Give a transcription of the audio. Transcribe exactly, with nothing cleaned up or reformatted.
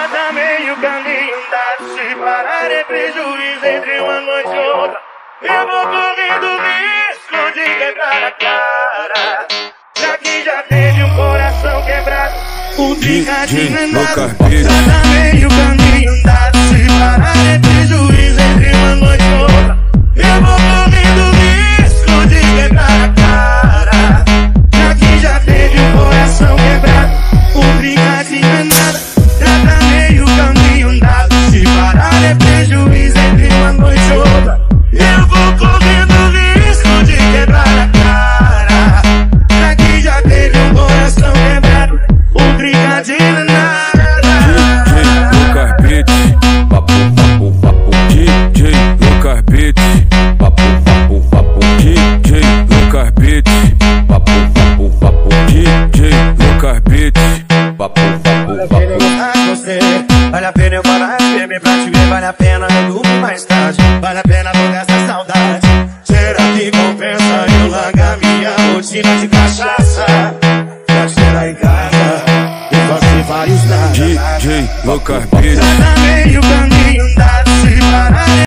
Já tá meio caminho andado, se parar é prejuízo entre uma noite e outra. Eu vou correndo risco de quebrar a cara, já que já teve um coração quebrado. O tricadinho é nada. Já tá meio caminho andado, se parar é prejuízo entre uma noite e outra. Eu vou correndo risco de quebrar a cara, já que já teve um coração quebrado. O tricadinho é nada. Já tá meio caminho andado, se parar é prejuízo entre uma noite e outra. Eu vou correndo risco de quebrar a cara, já que já teve um coração quebrado. O tricadinho é nada. D J no carpete, papo, papo, papo. D J no carpete, papo, papo, papo. D J no carpete, papo, papo, papo. D J no carpete, papo, papo, papo. Você, vale a pena eu parar de beber pra te ver, vale a pena eu dormir mais tarde, vale a pena toda essa saudade. Será que compensa eu largar minha rotina de cachaça pra te ter lá em casa e fazer vários nada? D J no carpete. Já tá meio caminho andado, se parar